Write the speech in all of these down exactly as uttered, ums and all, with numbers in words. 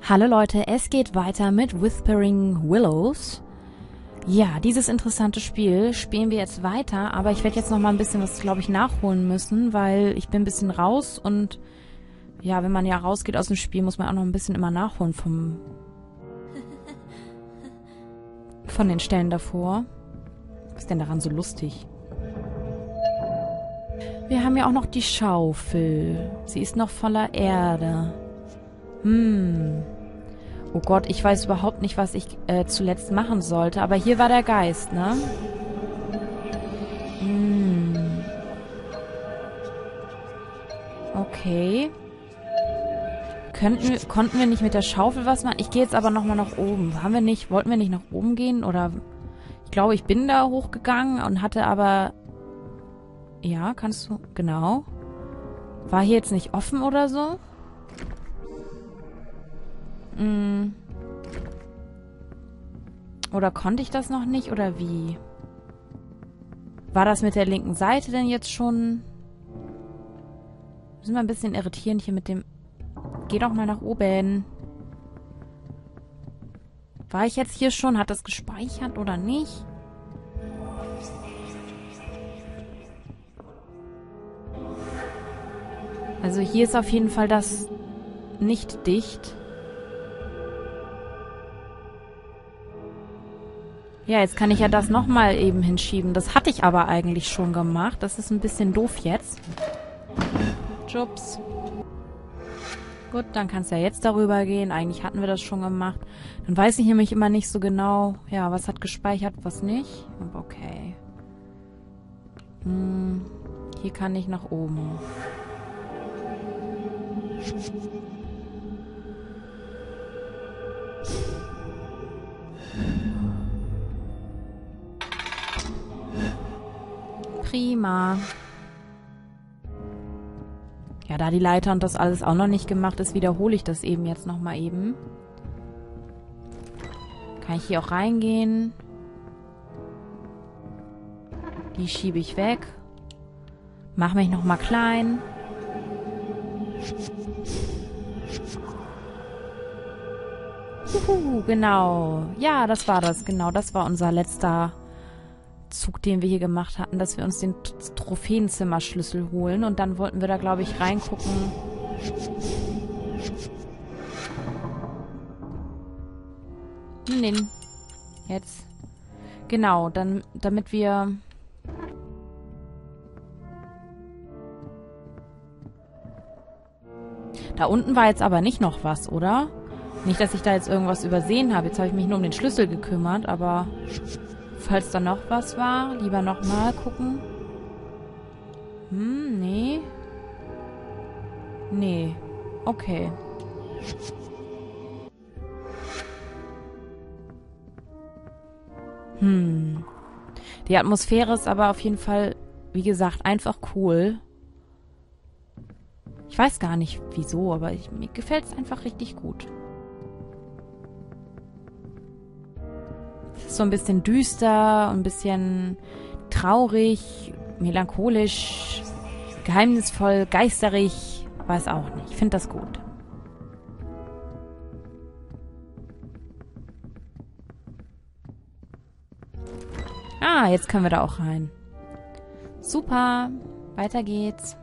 Hallo Leute, es geht weiter mit Whispering Willows. Ja, dieses interessante Spiel spielen wir jetzt weiter, aber ich werde jetzt noch mal ein bisschen was, glaube ich, nachholen müssen, weil ich bin ein bisschen raus und ja, wenn man ja rausgeht aus dem Spiel, muss man auch noch ein bisschen immer nachholen vom von den Stellen davor. Was ist denn daran so lustig? Wir haben ja auch noch die Schaufel. Sie ist noch voller Erde. Hm. Oh Gott, ich weiß überhaupt nicht, was ich äh, zuletzt machen sollte. Aber hier war der Geist, ne? Hm. Okay. Könnten wir, konnten wir nicht mit der Schaufel was machen? Ich gehe jetzt aber nochmal nach oben. Haben wir nicht, wollten wir nicht nach oben gehen? Oder ich glaube, ich bin da hochgegangen und hatte aber... Ja, kannst du... Genau. War hier jetzt nicht offen oder so? Hm. Oder konnte ich das noch nicht? Oder wie? War das mit der linken Seite denn jetzt schon? Sind wir ein bisschen irritierend hier mit dem... Geh doch mal nach oben. War ich jetzt hier schon? Hat das gespeichert oder nicht? Also hier ist auf jeden Fall das nicht dicht. Ja, jetzt kann ich ja das nochmal eben hinschieben. Das hatte ich aber eigentlich schon gemacht. Das ist ein bisschen doof jetzt. Jups. Gut, dann kannst du ja jetzt darüber gehen. Eigentlich hatten wir das schon gemacht. Dann weiß ich nämlich immer nicht so genau, ja, was hat gespeichert, was nicht. Aber okay. Hm, hier kann ich nach oben. Prima. Ja, da die Leiter und das alles auch noch nicht gemacht ist, wiederhole ich das eben jetzt nochmal eben. Kann ich hier auch reingehen? Die schiebe ich weg. Mach mich nochmal klein. Juhu, genau. Ja, das war das. Genau, das war unser letzter Zug, den wir hier gemacht hatten, dass wir uns den Trophäenzimmerschlüssel holen. Und dann wollten wir da, glaube ich, reingucken. Nein. Jetzt. Genau, dann, damit wir... Da unten war jetzt aber nicht noch was, oder? Nicht, dass ich da jetzt irgendwas übersehen habe. Jetzt habe ich mich nur um den Schlüssel gekümmert, aber... Falls da noch was war, lieber nochmal gucken. Hm, nee. Nee. Okay. Hm. Die Atmosphäre ist aber auf jeden Fall, wie gesagt, einfach cool. Ich weiß gar nicht, wieso, aber ich, mir gefällt es einfach richtig gut. Es ist so ein bisschen düster, ein bisschen traurig, melancholisch, geheimnisvoll, geisterig, weiß auch nicht. Ich finde das gut. Ah, jetzt können wir da auch rein. Super, weiter geht's.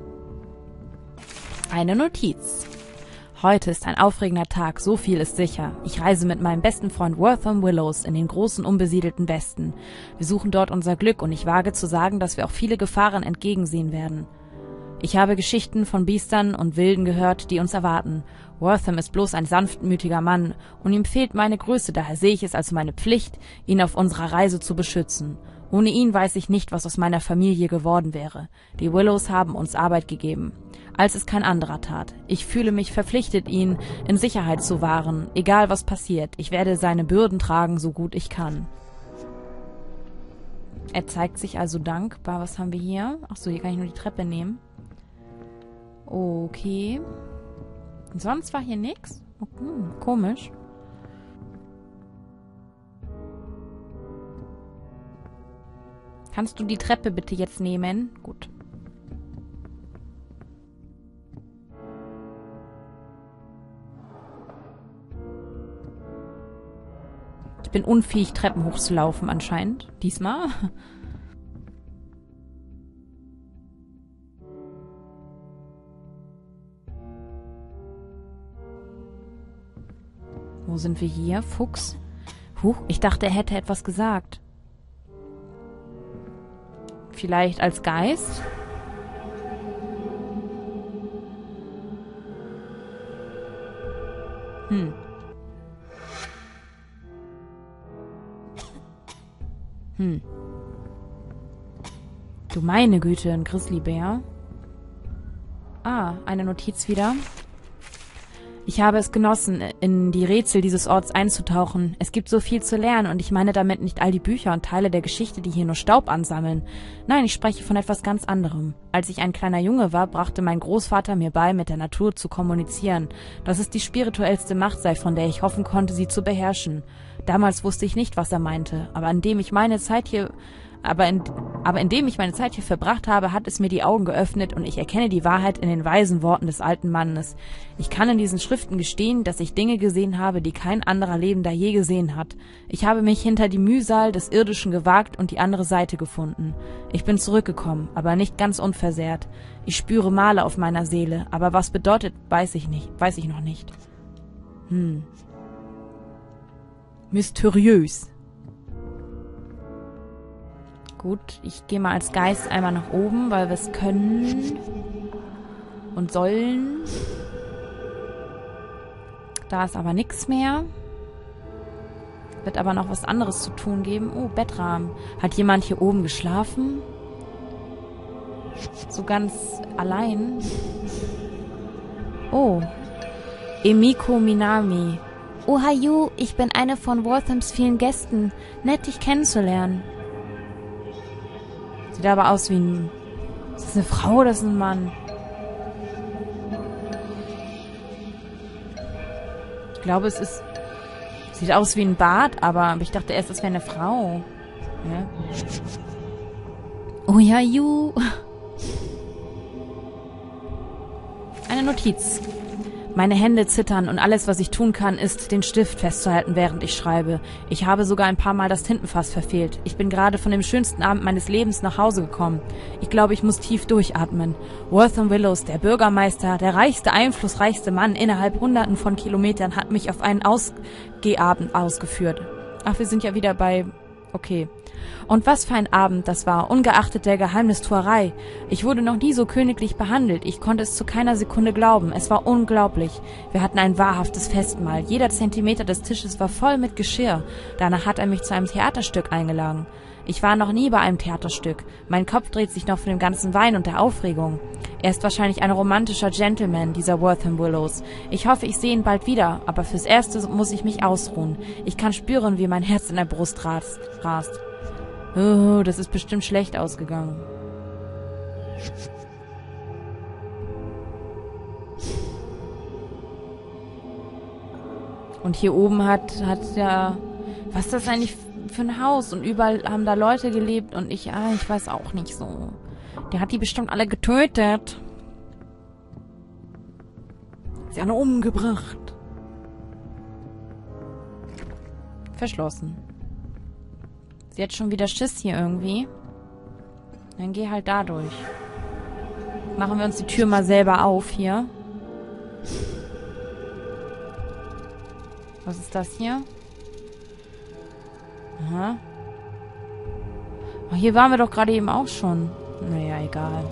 Eine Notiz. Heute ist ein aufregender Tag, so viel ist sicher. Ich reise mit meinem besten Freund Wortham Willows in den großen, unbesiedelten Westen. Wir suchen dort unser Glück und ich wage zu sagen, dass wir auch viele Gefahren entgegensehen werden. Ich habe Geschichten von Biestern und Wilden gehört, die uns erwarten. Wortham ist bloß ein sanftmütiger Mann und ihm fehlt meine Größe, daher sehe ich es als meine Pflicht, ihn auf unserer Reise zu beschützen. Ohne ihn weiß ich nicht, was aus meiner Familie geworden wäre. Die Willows haben uns Arbeit gegeben, als es kein anderer tat. Ich fühle mich verpflichtet, ihn in Sicherheit zu wahren, egal was passiert. Ich werde seine Bürden tragen, so gut ich kann. Er zeigt sich also dankbar. Was haben wir hier? Achso, hier kann ich nur die Treppe nehmen. Okay. Und sonst war hier nichts? Hm, komisch. Kannst du die Treppe bitte jetzt nehmen? Gut. Ich bin unfähig, Treppen hochzulaufen anscheinend. Diesmal. Wo sind wir hier? Fuchs? Huch, ich dachte, er hätte etwas gesagt. Vielleicht als Geist? Hm. Hm. Du meine Güte, ein Grizzlybär. Ah, eine Notiz wieder. Ich habe es genossen, in die Rätsel dieses Orts einzutauchen. Es gibt so viel zu lernen und ich meine damit nicht all die Bücher und Teile der Geschichte, die hier nur Staub ansammeln. Nein, ich spreche von etwas ganz anderem. Als ich ein kleiner Junge war, brachte mein Großvater mir bei, mit der Natur zu kommunizieren, dass es die spirituellste Macht sei, von der ich hoffen konnte, sie zu beherrschen. Damals wusste ich nicht, was er meinte, aber indem ich meine Zeit hier... Aber, in, aber indem ich meine Zeit hier verbracht habe, hat es mir die Augen geöffnet und ich erkenne die Wahrheit in den weisen Worten des alten Mannes. Ich kann in diesen Schriften gestehen, dass ich Dinge gesehen habe, die kein anderer Lebender je gesehen hat. Ich habe mich hinter die Mühsal des Irdischen gewagt und die andere Seite gefunden. Ich bin zurückgekommen, aber nicht ganz unversehrt. Ich spüre Male auf meiner Seele, aber was bedeutet, weiß ich nicht, weiß ich noch nicht. Hm. Mysteriös. Gut, ich gehe mal als Geist einmal nach oben, weil wir es können und sollen. Da ist aber nichts mehr. Wird aber noch was anderes zu tun geben. Oh, Bettrahmen. Hat jemand hier oben geschlafen? So ganz allein? Oh. Emiko Minami. Ohayo, ich bin eine von Worthams vielen Gästen. Nett, dich kennenzulernen. Sieht aber aus wie ein... Ist das eine Frau oder ist das ein Mann? Ich glaube, es ist... Sieht aus wie ein Bart, aber ich dachte erst, es wäre eine Frau. Ja. Oh ja, ju. Eine Notiz. Meine Hände zittern und alles, was ich tun kann, ist, den Stift festzuhalten, während ich schreibe. Ich habe sogar ein paar Mal das Tintenfass verfehlt. Ich bin gerade von dem schönsten Abend meines Lebens nach Hause gekommen. Ich glaube, ich muss tief durchatmen. Wortham Willows, der Bürgermeister, der reichste, einflussreichste Mann innerhalb Hunderten von Kilometern, hat mich auf einen Ausgehabend ausgeführt. Ach, wir sind ja wieder bei... Okay. Und was für ein Abend das war, ungeachtet der Geheimnistuerei. Ich wurde noch nie so königlich behandelt. Ich konnte es zu keiner Sekunde glauben. Es war unglaublich. Wir hatten ein wahrhaftes Festmahl. Jeder Zentimeter des Tisches war voll mit Geschirr. Danach hat er mich zu einem Theaterstück eingeladen. Ich war noch nie bei einem Theaterstück. Mein Kopf dreht sich noch von dem ganzen Wein und der Aufregung. Er ist wahrscheinlich ein romantischer Gentleman, dieser Wortham Willows. Ich hoffe, ich sehe ihn bald wieder, aber fürs Erste muss ich mich ausruhen. Ich kann spüren, wie mein Herz in der Brust rast. rast. Oh, das ist bestimmt schlecht ausgegangen. Und hier oben hat, hat ja... Was ist das eigentlich für ein Haus? Und überall haben da Leute gelebt und ich... Ah, ich weiß auch nicht so. Der hat die bestimmt alle getötet. Sie alle umgebracht. Verschlossen. Sie hat schon wieder Schiss hier irgendwie. Dann geh halt da durch. Machen wir uns die Tür mal selber auf hier. Was ist das hier? Aha. Oh, hier waren wir doch gerade eben auch schon. Naja, egal.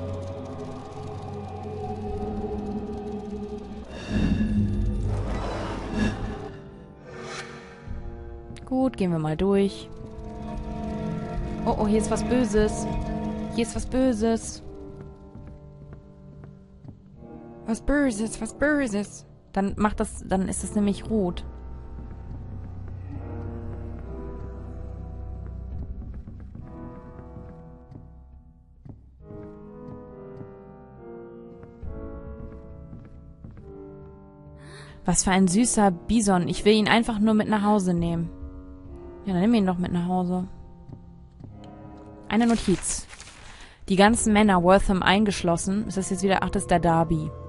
Gut, gehen wir mal durch. Oh, oh, hier ist was Böses. Hier ist was Böses. Was Böses, was Böses. Dann macht das, dann ist es nämlich rot. Was für ein süßer Bison. Ich will ihn einfach nur mit nach Hause nehmen. Ja, dann nimm ihn doch mit nach Hause. Eine Notiz. Die ganzen Männer, Wortham eingeschlossen, ist das jetzt wieder, ach, das ist der Darby,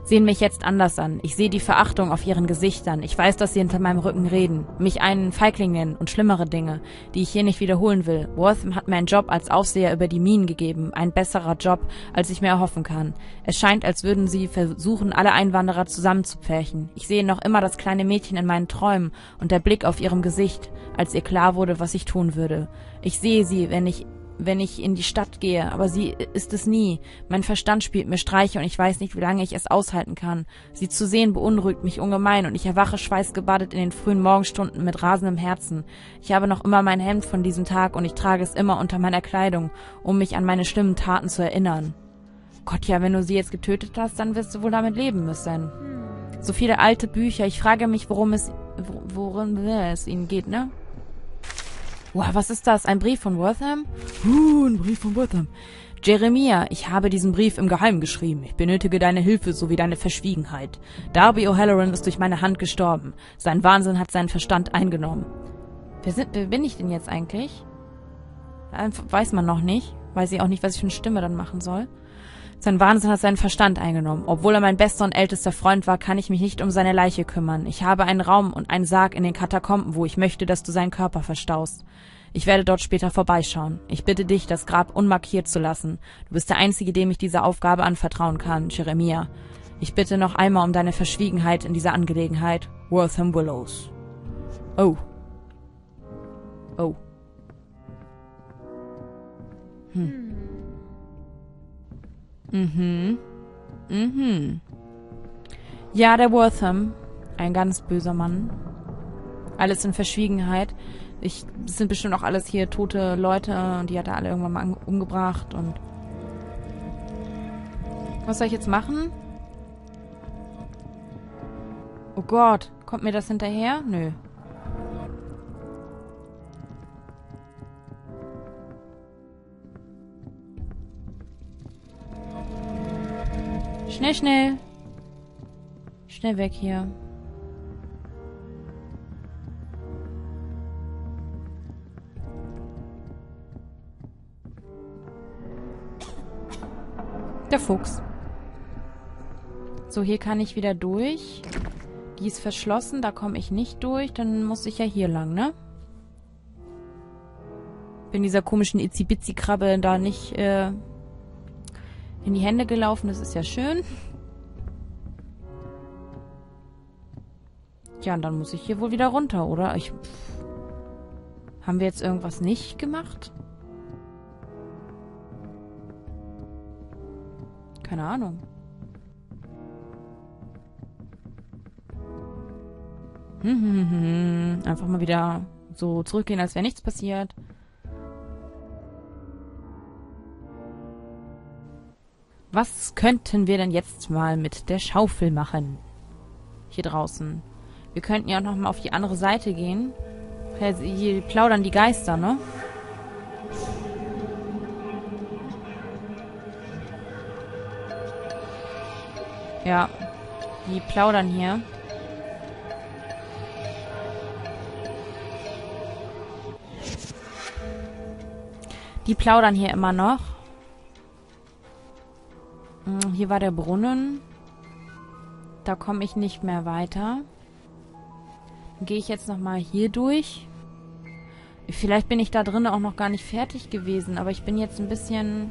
sehen mich jetzt anders an. Ich sehe die Verachtung auf ihren Gesichtern. Ich weiß, dass sie hinter meinem Rücken reden, mich einen Feigling nennen und schlimmere Dinge, die ich hier nicht wiederholen will. Wortham hat mir einen Job als Aufseher über die Minen gegeben, ein besserer Job, als ich mir erhoffen kann. Es scheint, als würden sie versuchen, alle Einwanderer zusammenzupferchen. Ich sehe noch immer das kleine Mädchen in meinen Träumen und der Blick auf ihrem Gesicht, als ihr klar wurde, was ich tun würde. Ich sehe sie, wenn ich wenn ich in die Stadt gehe, aber sie ist es nie. Mein Verstand spielt mir Streiche und ich weiß nicht, wie lange ich es aushalten kann. Sie zu sehen beunruhigt mich ungemein und ich erwache schweißgebadet in den frühen Morgenstunden mit rasendem Herzen. Ich habe noch immer mein Hemd von diesem Tag und ich trage es immer unter meiner Kleidung, um mich an meine schlimmen Taten zu erinnern. Gott, ja, wenn du sie jetzt getötet hast, dann wirst du wohl damit leben müssen. So viele alte Bücher. Ich frage mich, worum es, worum es ihnen geht, ne? Wow, was ist das? Ein Brief von Wortham? Uh, ein Brief von Wortham. Jeremiah, ich habe diesen Brief im Geheimen geschrieben. Ich benötige deine Hilfe sowie deine Verschwiegenheit. Darby O'Halloran ist durch meine Hand gestorben. Sein Wahnsinn hat seinen Verstand eingenommen. Wer, sind, wer bin ich denn jetzt eigentlich? Weiß man noch nicht. Weiß ich auch nicht, was ich für eine Stimme dann machen soll. Sein Wahnsinn hat seinen Verstand eingenommen. Obwohl er mein bester und ältester Freund war, kann ich mich nicht um seine Leiche kümmern. Ich habe einen Raum und einen Sarg in den Katakomben, wo ich möchte, dass du seinen Körper verstaust. Ich werde dort später vorbeischauen. Ich bitte dich, das Grab unmarkiert zu lassen. Du bist der Einzige, dem ich diese Aufgabe anvertrauen kann, Jeremiah. Ich bitte noch einmal um deine Verschwiegenheit in dieser Angelegenheit. Wortham Willows. Oh. Oh. Hm. Mhm. Mhm. Ja, der Wortham. Ein ganz böser Mann. Alles in Verschwiegenheit. Ich, das sind bestimmt auch alles hier tote Leute und die hat er alle irgendwann mal umgebracht und... Was soll ich jetzt machen? Oh Gott, kommt mir das hinterher? Nö. Schnell, schnell. Schnell weg hier. Der Fuchs. So, hier kann ich wieder durch. Die ist verschlossen, da komme ich nicht durch. Dann muss ich ja hier lang, ne? Bin dieser komischen Itzi-Bitzi-Krabbe da nicht äh, in die Hände gelaufen. Das ist ja schön. Ja, und dann muss ich hier wohl wieder runter, oder? Ich, pff. Haben wir jetzt irgendwas nicht gemacht? Keine Ahnung. Hm, hm, hm. Einfach mal wieder so zurückgehen, als wäre nichts passiert. Was könnten wir denn jetzt mal mit der Schaufel machen? Hier draußen. Wir könnten ja auch noch mal auf die andere Seite gehen. Hier plaudern die Geister, ne? Ja, die plaudern hier. Die plaudern hier immer noch. Hier war der Brunnen. Da komme ich nicht mehr weiter. Dann gehe ich jetzt nochmal hier durch. Vielleicht bin ich da drinnen auch noch gar nicht fertig gewesen, aber ich bin jetzt ein bisschen...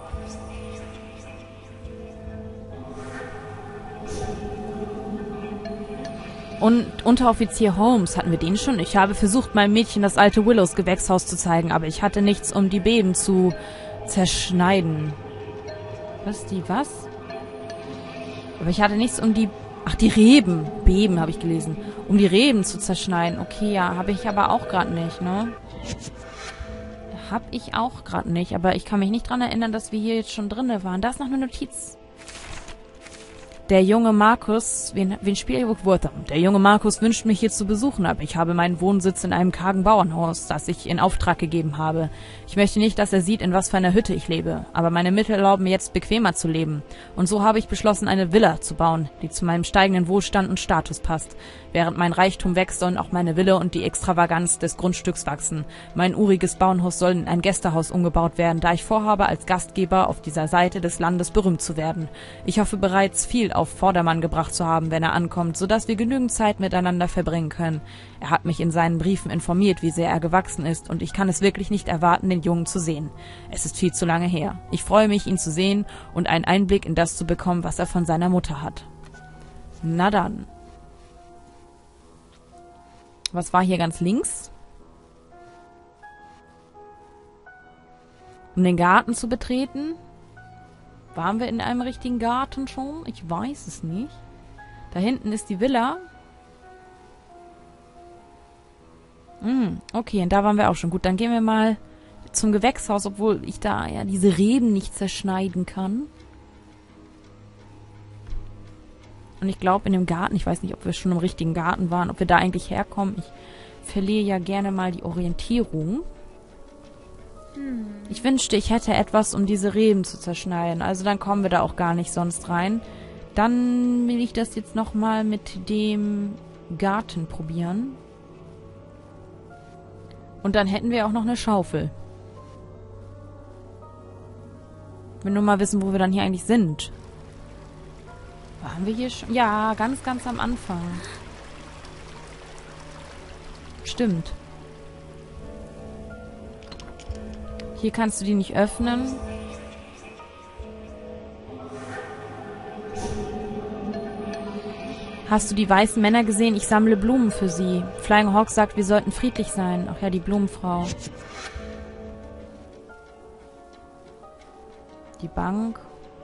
Und Unteroffizier Holmes, hatten wir den schon? Ich habe versucht, meinem Mädchen das alte Willows Gewächshaus zu zeigen, aber ich hatte nichts, um die Beben zu zerschneiden. Was, die was? Aber ich hatte nichts, um die... Ach, die Reben. Beben, habe ich gelesen. Um die Reben zu zerschneiden. Okay, ja, habe ich aber auch gerade nicht, ne? Hab ich auch gerade nicht, aber ich kann mich nicht dran erinnern, dass wir hier jetzt schon drinne waren. Da ist noch eine Notiz. Der junge Markus, wen, wen spielt ihr? Wortham? Der junge Markus wünscht mich hier zu besuchen, aber ich habe meinen Wohnsitz in einem kargen Bauernhaus, das ich in Auftrag gegeben habe. Ich möchte nicht, dass er sieht, in was für einer Hütte ich lebe, aber meine Mittel erlauben mir jetzt bequemer zu leben. Und so habe ich beschlossen, eine Villa zu bauen, die zu meinem steigenden Wohlstand und Status passt. Während mein Reichtum wächst, sollen auch meine Villa und die Extravaganz des Grundstücks wachsen. Mein uriges Bauernhaus soll in ein Gästehaus umgebaut werden, da ich vorhabe, als Gastgeber auf dieser Seite des Landes berühmt zu werden. Ich hoffe bereits viel auf Vordermann gebracht zu haben, wenn er ankommt, sodass wir genügend Zeit miteinander verbringen können. Er hat mich in seinen Briefen informiert, wie sehr er gewachsen ist, und ich kann es wirklich nicht erwarten, den Jungen zu sehen. Es ist viel zu lange her. Ich freue mich, ihn zu sehen und einen Einblick in das zu bekommen, was er von seiner Mutter hat. Na dann. Was war hier ganz links? Um den Garten zu betreten? Waren wir in einem richtigen Garten schon? Ich weiß es nicht. Da hinten ist die Villa. Hm, okay, und da waren wir auch schon. Gut, dann gehen wir mal zum Gewächshaus, obwohl ich da ja diese Reben nicht zerschneiden kann. Und ich glaube, in dem Garten, ich weiß nicht, ob wir schon im richtigen Garten waren, ob wir da eigentlich herkommen. Ich verliere ja gerne mal die Orientierung. Ich wünschte, ich hätte etwas, um diese Reben zu zerschneiden. Also dann kommen wir da auch gar nicht sonst rein. Dann will ich das jetzt nochmal mit dem Garten probieren. Und dann hätten wir auch noch eine Schaufel. Wir nur mal wissen, wo wir dann hier eigentlich sind. Waren wir hier schon? Ja, ganz, ganz am Anfang. Stimmt. Hier kannst du die nicht öffnen. Hast du die weißen Männer gesehen? Ich sammle Blumen für sie. Flying Hawk sagt, wir sollten friedlich sein. Ach ja, die Blumenfrau. Die Bank.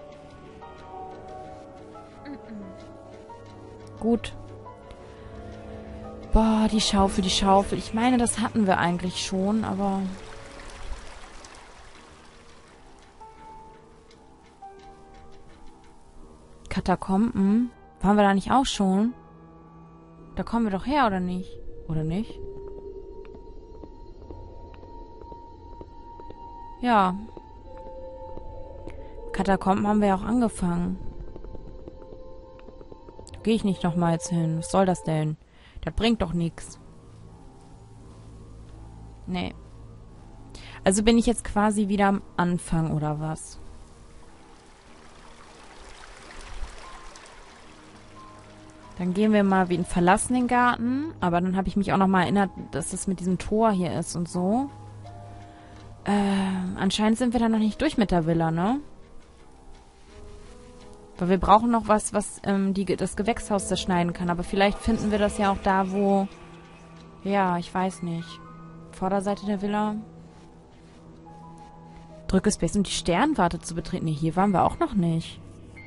Gut. Boah, die Schaufel, die Schaufel. Ich meine, das hatten wir eigentlich schon, aber... Katakomben? Waren wir da nicht auch schon? Da kommen wir doch her, oder nicht? Oder nicht? Ja. Katakomben haben wir ja auch angefangen. Da gehe ich nicht nochmal jetzt hin. Was soll das denn? Das bringt doch nichts. Nee. Also bin ich jetzt quasi wieder am Anfang, oder was? Dann gehen wir mal wie in verlassen den Garten. Aber dann habe ich mich auch noch mal erinnert, dass das mit diesem Tor hier ist und so. Äh, anscheinend sind wir da noch nicht durch mit der Villa, ne? Weil wir brauchen noch was, was ähm, die, das Gewächshaus zerschneiden kann. Aber vielleicht finden wir das ja auch da, wo... Ja, ich weiß nicht. Vorderseite der Villa. Drücke Space, um die Sternwarte zu betreten. Nee, hier waren wir auch noch nicht.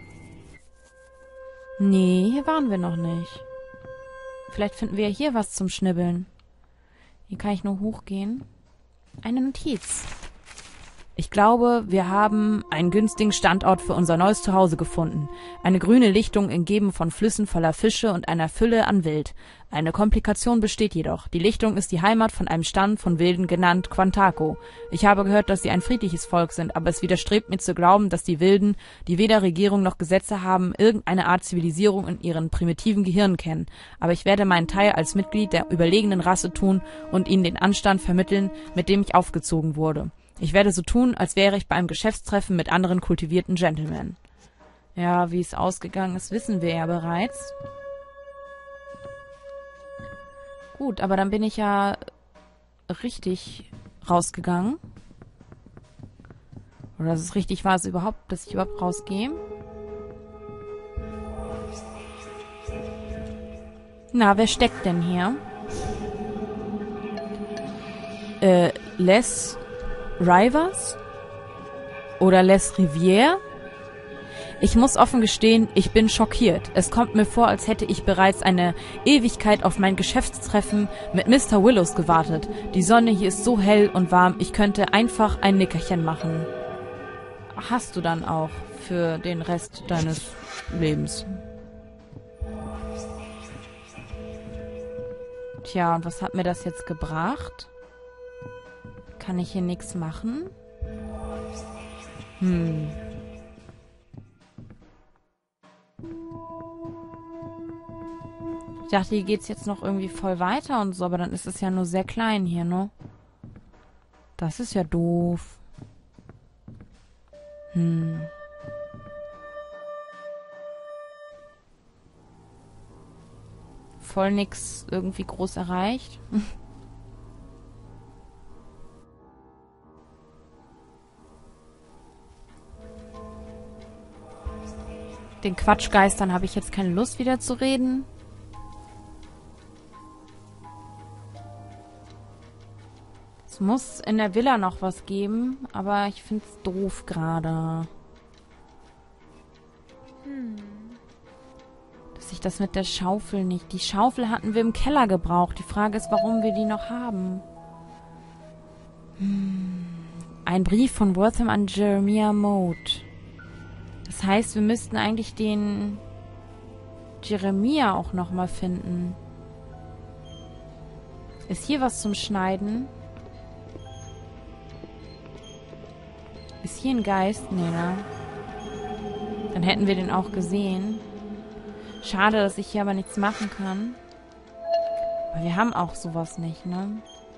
Nee, hier waren wir noch nicht. Vielleicht finden wir ja hier was zum Schnibbeln. Hier kann ich nur hochgehen. Eine Notiz. Ich glaube, wir haben einen günstigen Standort für unser neues Zuhause gefunden. Eine grüne Lichtung umgeben von Flüssen voller Fische und einer Fülle an Wild. Eine Komplikation besteht jedoch. Die Lichtung ist die Heimat von einem Stand von Wilden, genannt Quantaco. Ich habe gehört, dass sie ein friedliches Volk sind, aber es widerstrebt mir zu glauben, dass die Wilden, die weder Regierung noch Gesetze haben, irgendeine Art Zivilisierung in ihren primitiven Gehirnen kennen. Aber ich werde meinen Teil als Mitglied der überlegenen Rasse tun und ihnen den Anstand vermitteln, mit dem ich aufgezogen wurde. Ich werde so tun, als wäre ich bei einem Geschäftstreffen mit anderen kultivierten Gentlemen. Ja, wie es ausgegangen ist, wissen wir ja bereits. Gut, aber dann bin ich ja richtig rausgegangen. Oder dass es richtig war, es überhaupt, dass ich überhaupt rausgehe. Na, wer steckt denn hier? Äh, Les Rivers? Oder Les Rivière? Ich muss offen gestehen, ich bin schockiert. Es kommt mir vor, als hätte ich bereits eine Ewigkeit auf mein Geschäftstreffen mit Mister Willows gewartet. Die Sonne hier ist so hell und warm, ich könnte einfach ein Nickerchen machen. Hast du dann auch für den Rest deines Lebens. Tja, und was hat mir das jetzt gebracht? Kann ich hier nichts machen? Hm. Ich dachte, hier geht's jetzt noch irgendwie voll weiter und so, aber dann ist es ja nur sehr klein hier, ne? Das ist ja doof. Hm. voll nix irgendwie groß erreicht. Den Quatschgeistern habe ich jetzt keine Lust, wieder zu reden. Es muss in der Villa noch was geben, aber ich finde es doof gerade. Hm. Dass ich das mit der Schaufel nicht... Die Schaufel hatten wir im Keller gebraucht. Die Frage ist, warum wir die noch haben. Hm. Ein Brief von Wortham an Jeremiah Mode. Das heißt, wir müssten eigentlich den Jeremiah auch nochmal finden. Ist hier was zum Schneiden? Ist hier ein Geist? Nee, ne? Dann hätten wir den auch gesehen. Schade, dass ich hier aber nichts machen kann. Aber wir haben auch sowas nicht, ne?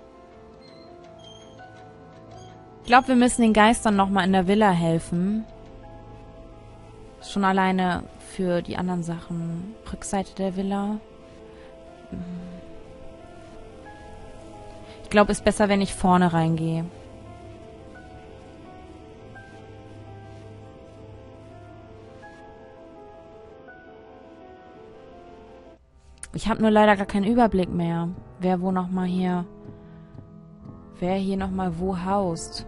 Ich glaube, wir müssen den Geistern nochmal in der Villa helfen. Schon alleine für die anderen Sachen. Rückseite der Villa. Ich glaube, es ist besser, wenn ich vorne reingehe. Ich habe nur leider gar keinen Überblick mehr. Wer wo nochmal hier... Wer hier nochmal wo haust.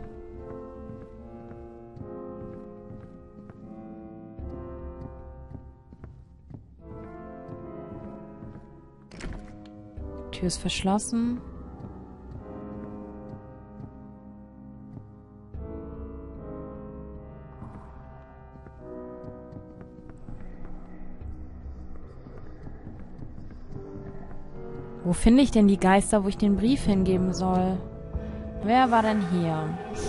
Tür ist verschlossen. Wo finde ich denn die Geister, wo ich den Brief hingeben soll? Wer war denn hier?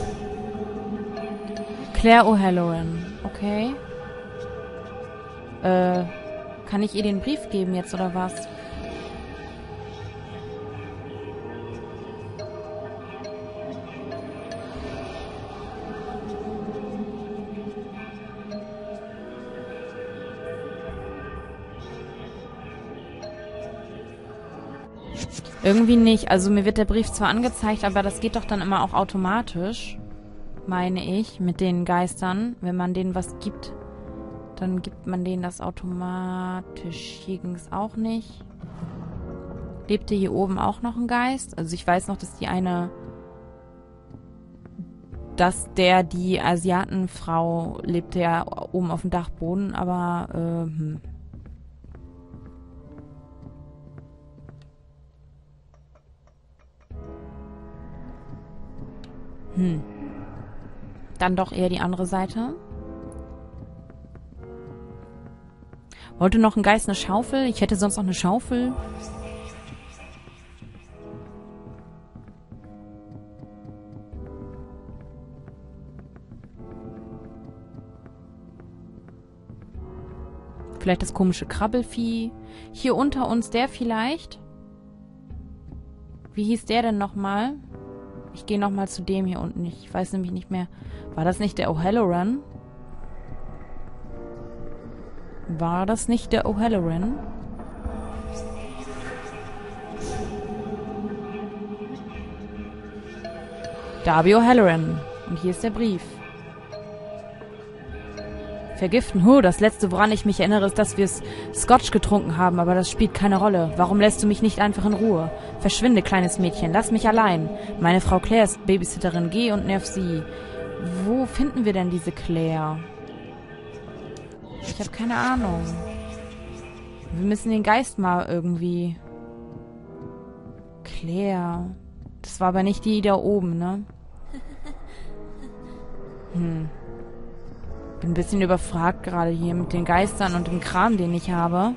Claire O'Halloran. Okay. Äh, kann ich ihr den Brief geben jetzt, oder was? Irgendwie nicht. Also mir wird der Brief zwar angezeigt, aber das geht doch dann immer auch automatisch, meine ich, mit den Geistern. Wenn man denen was gibt, dann gibt man denen das automatisch. Hier ging es auch nicht. Lebte hier oben auch noch ein Geist? Also ich weiß noch, dass die eine... Dass der, die Asiatenfrau lebte ja oben auf dem Dachboden, aber... Äh, hm. Hm. Dann doch eher die andere Seite. Wollte noch ein Geist eine Schaufel? Ich hätte sonst noch eine Schaufel. Vielleicht das komische Krabbelvieh. Hier unter uns der vielleicht? Wie hieß der denn nochmal? Ich gehe nochmal zu dem hier unten. Ich weiß nämlich nicht mehr. War das nicht der O'Halloran? War das nicht der O'Halloran? Darby O'Halloran. Und hier ist der Brief. Vergiften. Huh, das letzte, woran ich mich erinnere, ist, dass wir Scotch getrunken haben, aber das spielt keine Rolle. Warum lässt du mich nicht einfach in Ruhe? Verschwinde, kleines Mädchen, lass mich allein. Meine Frau Claire ist Babysitterin, geh und nerv sie. Wo finden wir denn diese Claire? Ich habe keine Ahnung. Wir müssen den Geist mal irgendwie... Claire... Das war aber nicht die da oben, ne? Hm... Bin ein bisschen überfragt gerade hier mit den Geistern und dem Kram, den ich habe.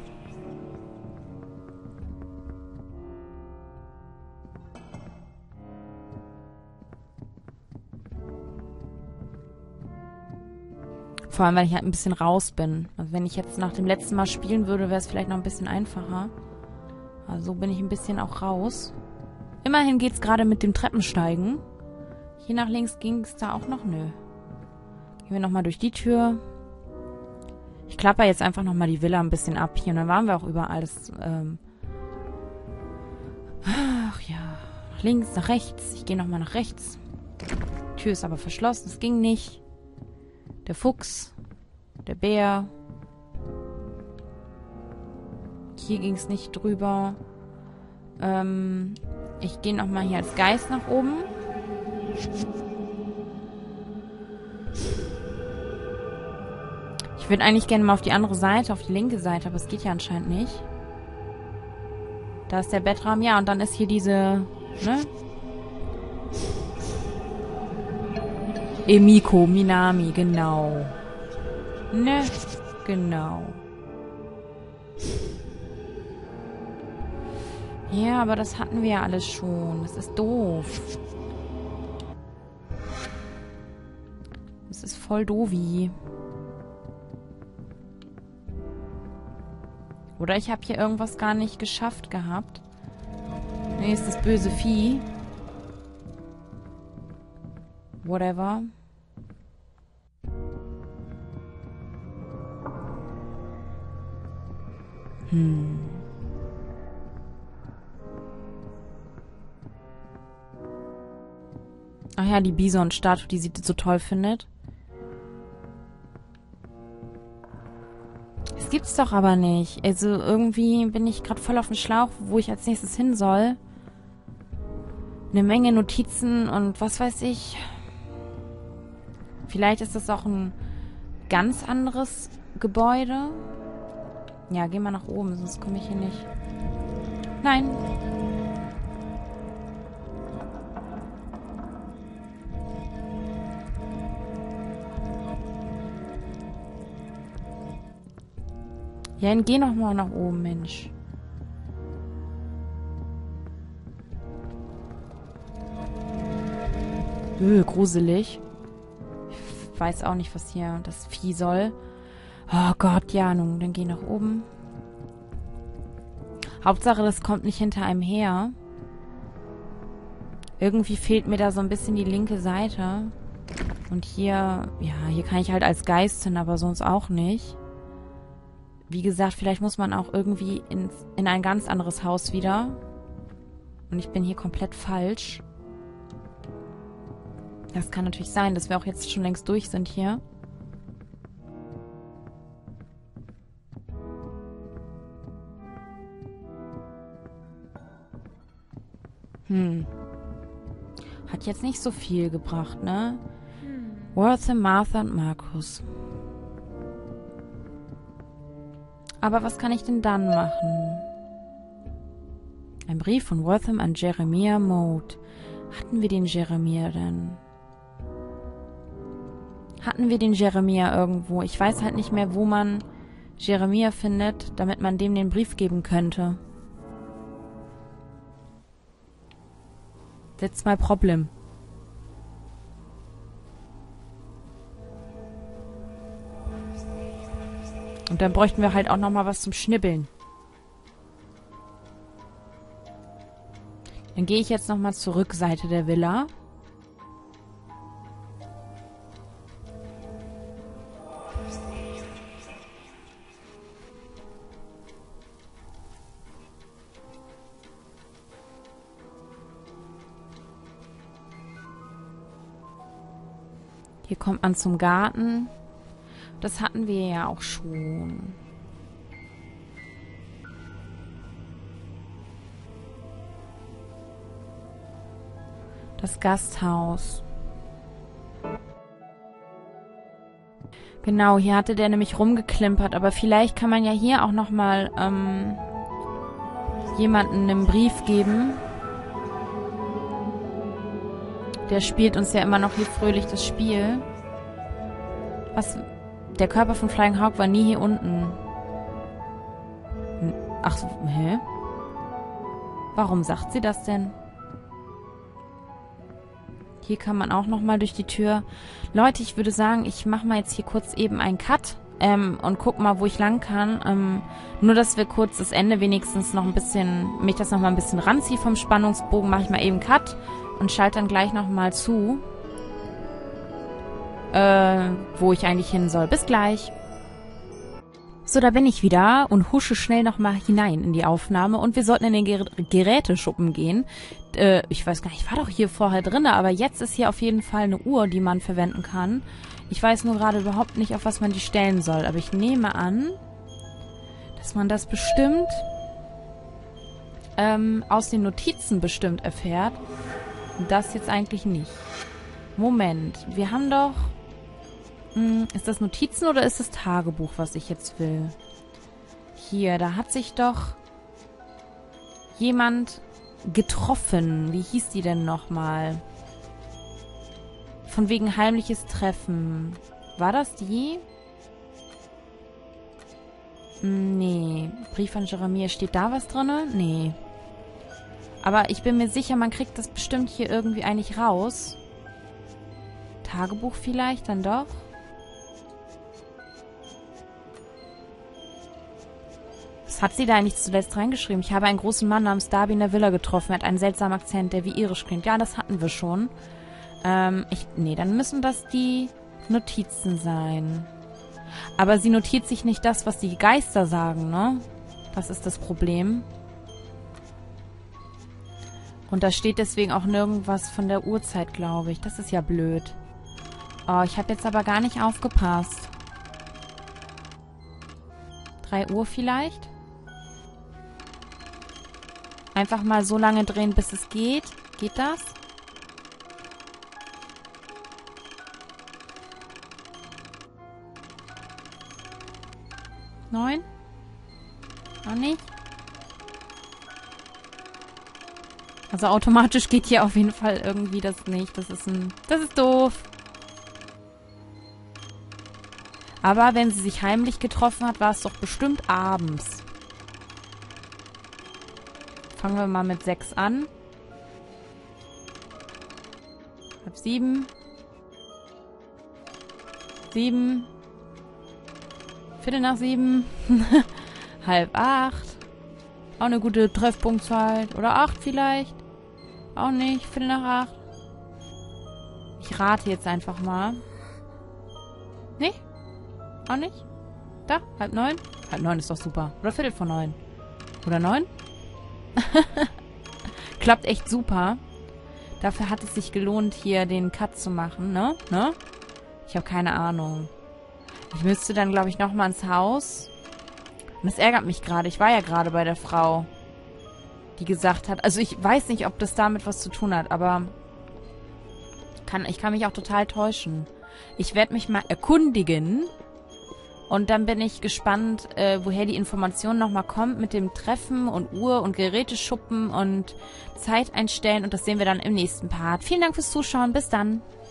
Vor allem, weil ich halt ein bisschen raus bin. Also wenn ich jetzt nach dem letzten Mal spielen würde, wäre es vielleicht noch ein bisschen einfacher. Also bin ich ein bisschen auch raus. Immerhin geht's gerade mit dem Treppensteigen. Hier nach links ging es da auch noch? Nö. Gehen wir nochmal durch die Tür. Ich klapper jetzt einfach nochmal die Villa ein bisschen ab hier. Und dann waren wir auch überall. Das ähm, Ach ja. Nach links, nach rechts. Ich gehe nochmal nach rechts. Die Tür ist aber verschlossen. Es ging nicht. Der Fuchs. Der Bär. Hier ging es nicht drüber. Ähm, ich gehe nochmal hier als Geist nach oben. Ich würde eigentlich gerne mal auf die andere Seite, auf die linke Seite, aber es geht ja anscheinend nicht. Da ist der Bettraum, ja, und dann ist hier diese, ne? Emiko, Minami, genau. Ne? Genau. Ja, aber das hatten wir ja alles schon. Das ist doof. Das ist voll doofi. Oder ich habe hier irgendwas gar nicht geschafft gehabt. Nee, ist das böse Vieh. Whatever. Hm. Ach ja, die Bison-Statue, die sie so toll findet. Das gibt's doch aber nicht. Also irgendwie bin ich gerade voll auf dem Schlauch, wo ich als nächstes hin soll. Eine Menge Notizen und was weiß ich. Vielleicht ist das auch ein ganz anderes Gebäude. Ja, geh mal nach oben, sonst komme ich hier nicht. Nein. Ja, dann geh noch mal nach oben, Mensch. Öh, gruselig. Ich weiß auch nicht, was hier das Vieh soll. Oh Gott, ja, nun, dann geh nach oben. Hauptsache, das kommt nicht hinter einem her. Irgendwie fehlt mir da so ein bisschen die linke Seite. Und hier, ja, hier kann ich halt als Geist hin, aber sonst auch nicht. Wie gesagt, vielleicht muss man auch irgendwie ins, in ein ganz anderes Haus wieder. Und ich bin hier komplett falsch. Das kann natürlich sein, dass wir auch jetzt schon längst durch sind hier. Hm. Hat jetzt nicht so viel gebracht, ne? Wortham, Martha und Markus. Aber was kann ich denn dann machen? Ein Brief von Wortham an Jeremiah Mote. Hatten wir den Jeremiah denn? Hatten wir den Jeremiah irgendwo? Ich weiß halt nicht mehr, wo man Jeremiah findet, damit man dem den Brief geben könnte. That's my problem. Und dann bräuchten wir halt auch noch mal was zum Schnibbeln. Dann gehe ich jetzt noch mal zur Rückseite der Villa. Hier kommt man zum Garten. Das hatten wir ja auch schon. Das Gasthaus. Genau, hier hatte der nämlich rumgeklimpert. Aber vielleicht kann man ja hier auch nochmal ähm, jemanden einen Brief geben. Der spielt uns ja immer noch hier fröhlich das Spiel. Was... Der Körper von Flying Hawk war nie hier unten. Ach so, hä? Warum sagt sie das denn? Hier kann man auch nochmal durch die Tür. Leute, ich würde sagen, ich mache mal jetzt hier kurz eben einen Cut ähm, und guck mal, wo ich lang kann. Ähm, nur, dass wir kurz das Ende wenigstens noch ein bisschen, mich das nochmal ein bisschen ranziehe vom Spannungsbogen, mache ich mal eben Cut und schalte dann gleich nochmal zu. Äh, wo ich eigentlich hin soll. Bis gleich. So, da bin ich wieder und husche schnell nochmal hinein in die Aufnahme. Und wir sollten in den Ger Geräteschuppen gehen. Äh, ich weiß gar nicht, ich war doch hier vorher drin, aber jetzt ist hier auf jeden Fall eine Uhr, die man verwenden kann. Ich weiß nur gerade überhaupt nicht, auf was man die stellen soll. Aber ich nehme an, dass man das bestimmt ähm, aus den Notizen bestimmt erfährt. Und das jetzt eigentlich nicht. Moment, wir haben doch... Ist das Notizen oder ist das Tagebuch, was ich jetzt will? Hier, da hat sich doch jemand getroffen. Wie hieß die denn nochmal? Von wegen heimliches Treffen. War das die? Nee. Brief an Jeremiah. Steht da was drin? Nee. Aber ich bin mir sicher, man kriegt das bestimmt hier irgendwie eigentlich raus. Tagebuch vielleicht dann doch? Was hat sie da eigentlich zuletzt reingeschrieben? Ich habe einen großen Mann namens Darby in der Villa getroffen. Er hat einen seltsamen Akzent, der wie irisch klingt. Ja, das hatten wir schon. Ähm, ich, nee, dann müssen das die Notizen sein. Aber sie notiert sich nicht das, was die Geister sagen, ne? Das ist das Problem. Und da steht deswegen auch nirgendwas von der Uhrzeit, glaube ich. Das ist ja blöd. Oh, ich habe jetzt aber gar nicht aufgepasst. drei Uhr vielleicht? Einfach mal so lange drehen, bis es geht. Geht das? Neun? Noch nicht? Also automatisch geht hier auf jeden Fall irgendwie das nicht. Das ist ein... Das ist doof. Aber wenn sie sich heimlich getroffen hat, war es doch bestimmt abends. Fangen wir mal mit sechs an. Halb sieben. Sieben. Viertel nach sieben. Halb acht. Auch eine gute Treffpunktzeit. Oder acht vielleicht. Auch nicht. Viertel nach acht. Ich rate jetzt einfach mal. Nee? Auch nicht? Da? Halb neun? Halb neun ist doch super. Oder Viertel vor neun. Oder neun? Klappt echt super. Dafür hat es sich gelohnt, hier den Cut zu machen, ne? Ne? Ich habe keine Ahnung. Ich müsste dann, glaube ich, nochmal ins Haus. Und das ärgert mich gerade. Ich war ja gerade bei der Frau, die gesagt hat... Also ich weiß nicht, ob das damit was zu tun hat, aber... Kann, ich kann mich auch total täuschen. Ich werde mich mal erkundigen... Und dann bin ich gespannt, äh, woher die Information nochmal kommt mit dem Treffen und Uhr und Geräteschuppen und Zeit einstellen. Und das sehen wir dann im nächsten Part. Vielen Dank fürs Zuschauen. Bis dann.